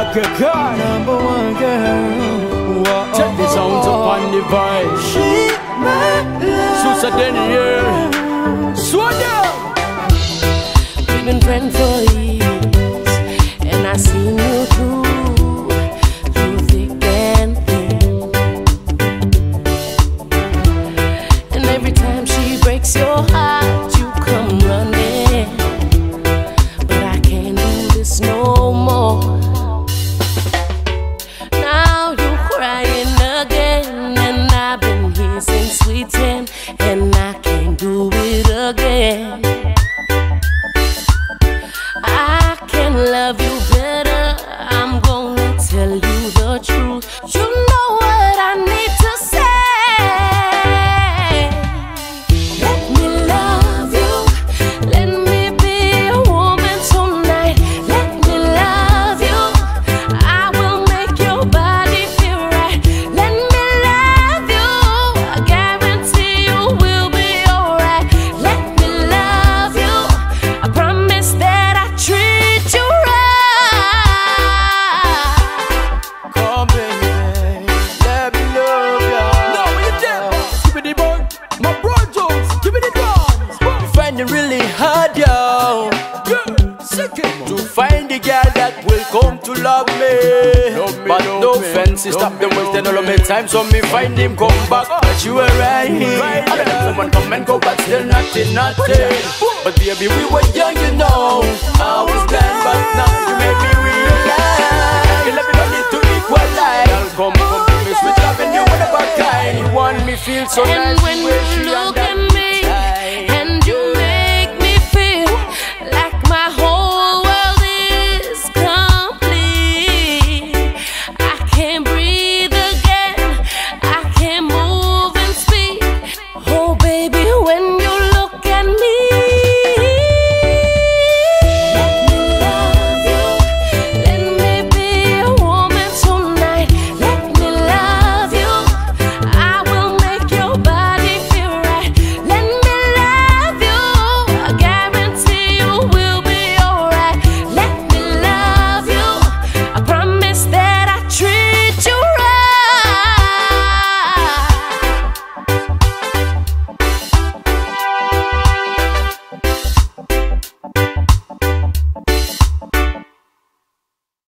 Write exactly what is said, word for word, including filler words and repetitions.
good God, number one girl. Whoa, check this out upon the vibe. She my love. Susa Denier. Swagger. We've been friends for years, and I seen you through, through thick and thin. And every time she breaks your heart, you come running. But I can't do this no more. Now you're crying again, and I've been here since we ten, and I can't do it again. I can love you better. I'm gonna tell you the truth. You know what I need to say. Let me love you. Let me be a woman tonight. Let me love you. I will make your body feel right. Let me love you. I guarantee you will be alright. Let me love you. I promise that I treat you right. Come baby, let me love ya. Now when you're there, give me the bun. My bro Jones, give me the drums. You find it really hard, yo. Yeah, sick it. To find the girl that will come to love me. Love me but love no me. Fancy, stop them wasting all of my time. So me find him, come back. But you were right here. Right there. Someone come and go, but still nothing, nothing. But baby, we were young, you know. I was blind, but now you make me realize. You let me don't need to equalize. Girl, come, come to me, sweet loving you, whatever kind. You want me feel so And nice. when you look at me,